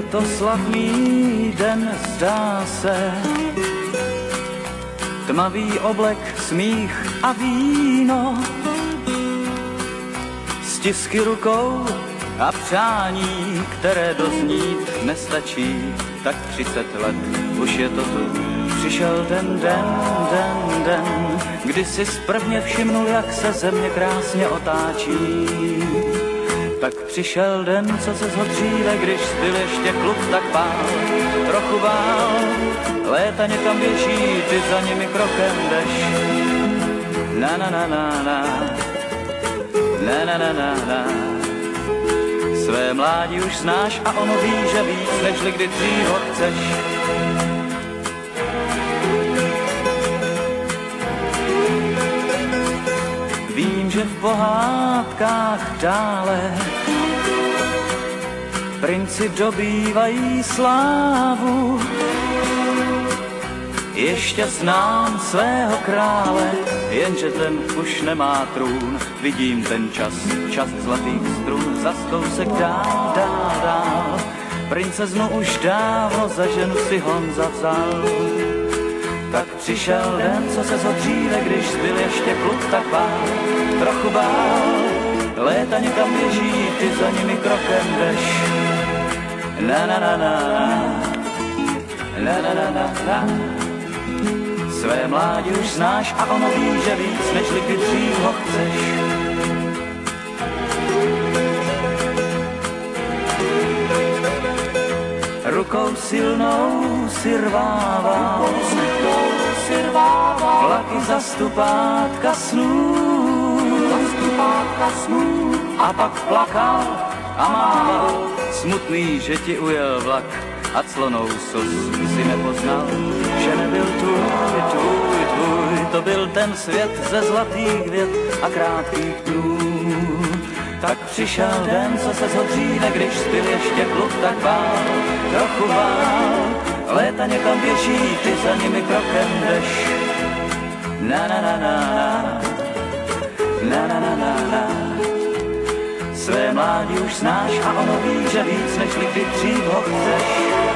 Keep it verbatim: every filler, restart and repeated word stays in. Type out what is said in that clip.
to slavný den, zdá se. Tmavý oblek, smích a víno, stisky rukou a přání, které doznít nestačí. Tak třicet let už je to tu. Přišel ten den, den, den, kdy si sprvně všimnul, jak se země krásně otáčí. Tak přišel den, co se zhodl dříve, když byl ještě kluk, tak pál, trochu vál. Léta někam běží, ty za nimi krokem jdeš. Na na na na na, na na na na na. Své mládí už znáš a ono ví, že víc, nežli kdy dřív ho chceš. Vím, že v pohádkách dále princi dobývají slávu. Ještě znám svého krále, jenže ten už nemá trůn. Vidím ten čas, čas zlatých strun, za kousek dál, dál, dál. Princeznu už dávno za ženu si Honza vzal. Tak přišel den, co se zhodl dříve, když byl ještě kluk, tak bál, trochu bál. Léta někam běží, ty za nimi krokem jdeš. Na na na na na, na na na na na. Své mládí už znáš a ono ví, že víc, nežli kdy dřív ho chceš. Rukou silnou si rvával vlaky za stupátka snů, a pak plakal a mával, smutný, že ti ujel vlak a clonou slz si nepoznal, že nebyl tvůj, tvůj, tvůj, to byl ten svět ze zlatých vět a krátkých dnů. Tak přišel den, co se zhodl dříve, když byl ještě kluk, tak bál, trochu bál. Léta někam běží, ty za nimi krokem jdeš. Na na na na na, na na na na na. Své mládí už znáš a ono ví, že víc, než kdy dřív ho chceš.